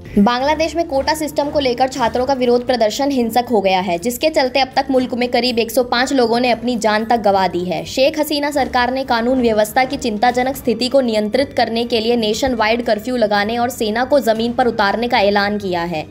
बांग्लादेश में quota system को लेकर छात्रों का विरोध प्रदर्शन हिंसक हो गया है, जिसके चलते अब तक मुल्क में करीब 105 लोगों ने अपनी जान तक गंवा दी है। शेख हसीना सरकार ने कानून व्यवस्था की चिंताजनक स्थिति को नियंत्रित करने के लिए नेशन वाइड कर्फ्यू लगाने और सेना को जमीन पर उतारने का ऐलान किया है।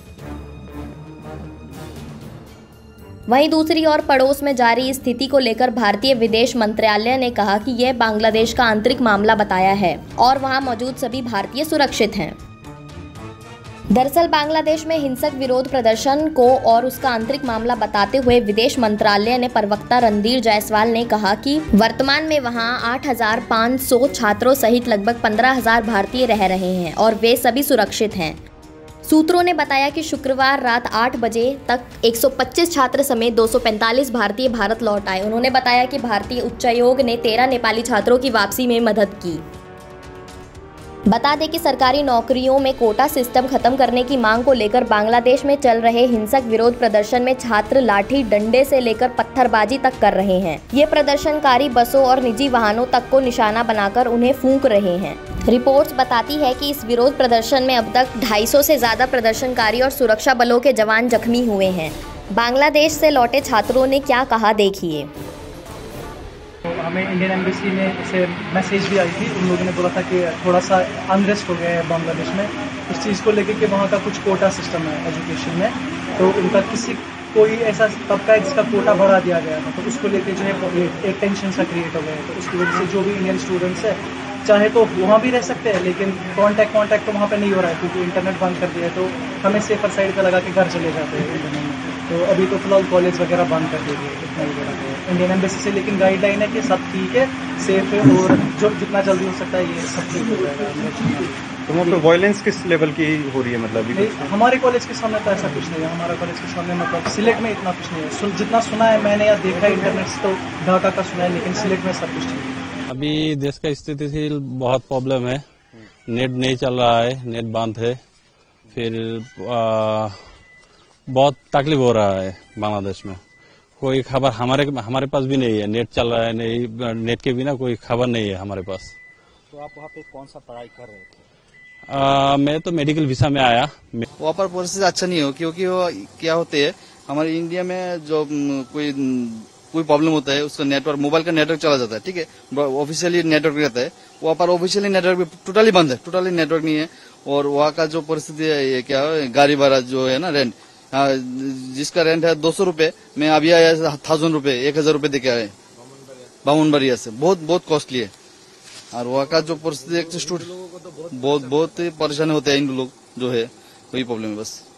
वहीं दूसरी ओर पड़ोस में जारी स्थिति को लेकर भारतीय विदेश मंत्रालय ने कहा कि यह बांग्लादेश का आंतरिक मामला बताया है और वहां मौजूद सभी भारतीय सुरक्षित हैं। दरअसल बांग्लादेश में हिंसक विरोध प्रदर्शन को और उसका आंतरिक मामला बताते हुए विदेश मंत्रालय ने प्रवक्ता रणधीर जायसवाल ने कहा कि वर्तमान में वहां 8,500 छात्रों सहित लगभग 15,000 भारतीय रह रहे हैं और वे सभी सुरक्षित हैं। सूत्रों ने बताया कि शुक्रवार रात 8 बजे तक 125 छात्र समेत 245 भारतीय भारत लौट आए। उन्होंने बताया कि भारतीय उच्चायोग ने 13 नेपाली छात्रों की वापसी में मदद की। बता दें कि सरकारी नौकरियों में कोटा सिस्टम खत्म करने की मांग को लेकर बांग्लादेश में चल रहे हिंसक विरोध प्रदर्शन में छात्र लाठी डंडे से लेकर पत्थरबाजी तक कर रहे हैं। ये प्रदर्शनकारी बसों और निजी वाहनों तक को निशाना बनाकर उन्हें फूंक रहे हैं। रिपोर्ट्स बताती है कि इस विरोध प्रदर्शन में अब तक 250 से ज्यादा प्रदर्शनकारी और सुरक्षा बलों के जवान जख्मी हुए हैं। बांग्लादेश से लौटे छात्रों ने क्या कहा, देखिए। हमें इंडियन एम्बेसी में से मैसेज भी आई थी। उन लोगों ने बोला था कि थोड़ा सा अनरेस्ट हो गया है बांग्लादेश में इस चीज़ को लेकर कि वहाँ का कुछ कोटा सिस्टम है एजुकेशन में, तो उनका कोई ऐसा तबका है जिसका कोटा बढ़ा दिया गया था, तो उसको लेकर जो है एक टेंशन सा क्रिएट हो गया है। तो उसकी वजह से जो भी इंडियन स्टूडेंट्स है चाहे तो वहाँ भी रह सकते हैं, लेकिन कॉन्टैक्ट तो वहाँ पे नहीं हो रहा है क्योंकि इंटरनेट बंद कर दिया है। तो हमें सेफर साइड पे लगा के घर चले जाते हैं इंटरनेट में। तो अभी तो फिलहाल कॉलेज वगैरह बंद कर दिए गए, इतना ही बोला गया इंडियन एम्बेसी से। लेकिन गाइडलाइन है कि सब ठीक है, सेफ है और जो जितना जल्दी हो सकता है ये सब ठीक हो जाएगा। तो वहाँ पे वायलेंस किस लेवल की हो रही है? मतलब हमारे कॉलेज के सामने तो ऐसा कुछ नहीं है। हमारा कॉलेज के सामने मतलब सिलेट में इतना कुछ नहीं है। जितना सुना है मैंने या देखा है इंटरनेट से, तो ढाका का सुना है, लेकिन सिलेट में सब कुछ नहीं है। अभी देश का स्थिति से बहुत प्रॉब्लम है। नेट नहीं चल रहा है, नेट बंद है, फिर बहुत तकलीफ हो रहा है बांग्लादेश में। कोई खबर हमारे पास भी नहीं है, नेट चल रहा है नहीं, नेट के बिना कोई खबर नहीं है हमारे पास। तो आप वहाँ पे कौन सा पढ़ाई कर रहे थे? मैं तो मेडिकल वीसा में आया। वहाँ पर परिस्थिति अच्छा नहीं हो, क्योंकि वो क्या होते है हमारे इंडिया में जो कोई प्रॉब्लम होता है उसका नेटवर्क, मोबाइल का नेटवर्क चला जाता है, ठीक है, ऑफिशियली नेटवर्क रहता है। वहाँ पर ऑफिशियली नेटवर्क भी टोटली बंद है, टोटली नेटवर्क नहीं है। और वहाँ का जो परिस्थिति है ये क्या है, गाड़ी भाड़ा जो है ना, रेंट, जिसका रेंट है 200 रुपए, मैं अभी आया 1000 रुपए, 1000 रुपए देके आए बामुनबाड़िया से। बहुत कॉस्टली है। और वहाँ का जो परिस्थिति, बहुत परेशानी होते हैं इन लोग जो है, वही प्रॉब्लम है बस।